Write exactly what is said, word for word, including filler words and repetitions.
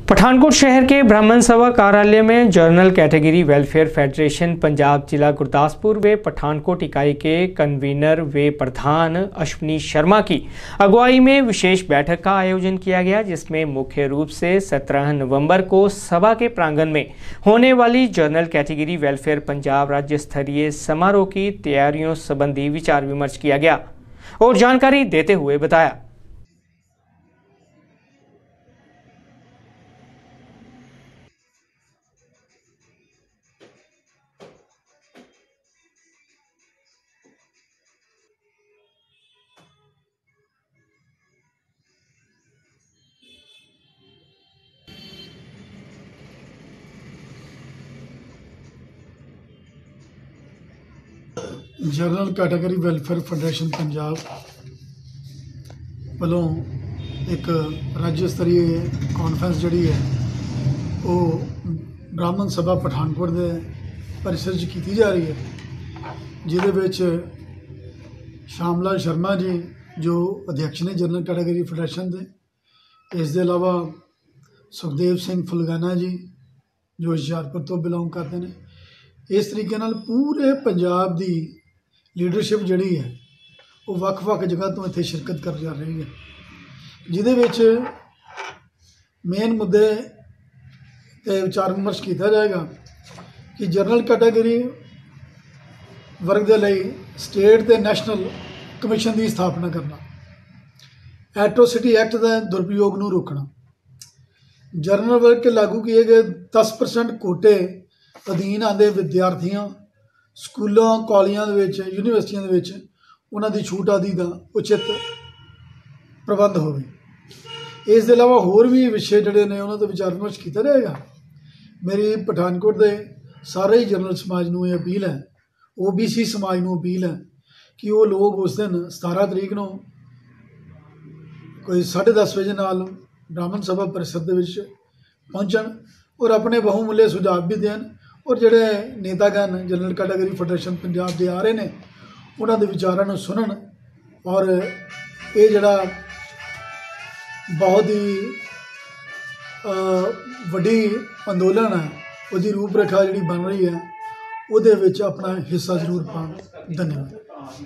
पठानकोट शहर के ब्राह्मण सभा कार्यालय में general category welfare federation Punjab जिला गुरदासपुर व पठानकोट इकाई के कन्वीनर व प्रधान अश्विनी शर्मा की अगुवाई में विशेष बैठक का आयोजन किया गया, जिसमें मुख्य रूप से सत्रह नवंबर को सभा के प्रांगण में होने वाली जर्नल कैटेगरी वेलफेयर पंजाब राज्य स्तरीय समारोह की तैयारियों संबंधी विचार विमर्श किया गया और जानकारी देते हुए बताया। General category welfare federation Punjab वालों एक राज्य स्तरीय कॉन्फ्रेंस जी है वो ब्राह्मण सभा पठानकोट के परिसर की जा रही है, जिदे श्यामलाल शर्मा जी जो अध्यक्ष ने जरनल कैटेगरी फेडरेशन के, इसके अलावा सुखदेव सिंह फुलगाना जी जो हुशियारपुर तो बिलोंग करते हैं। इस तरीके नाल पूरे पंजाब की लीडरशिप जिहड़ी है वो वख-वख जगह तो इत्थे शिरकत कर जा रही है, जिहदे विच मेन मुद्दे ते विचार विमर्श किया जाएगा कि जरनल कैटेगरी वर्ग के लिए स्टेट ते नैशनल कमीशन की स्थापना करना, एट्रोसिटी एक्ट के दुरुपयोग को रोकना, जरनल वर्ग के लागू किए गए दस परसेंट कोटे अधीन आते विद्यार्थियों स्कूलों कॉलेजों यूनिवर्सिटियों उन्हों की छूट आदि का उचित प्रबंध हो। इसके अलावा होर भी विषय जोड़े ने उन्होंने विचार विमर्श किया जाएगा। मेरी पठानकोट के सारे ही जनरल समाज को यह अपील है, ओ बी सी समाज को अपील है कि वो लोग उस दिन सतारह तरीक को कोई साढ़े दस बजे नाल ब्राह्मण सभा परिसर के पहुँचन और अपने बहुमूल्य सुझाव भी देन, और जोड़े नेतागण जनरल कैटेगरी फेडरेशन पंजाब के आ रहे हैं उन्होंने विचारों को सुनन और ये जड़ा बहुत ही वड्डी अंदोलन है उसकी रूपरेखा जी बन रही है, वो अपना हिस्सा जरूर पान। धन्यवाद।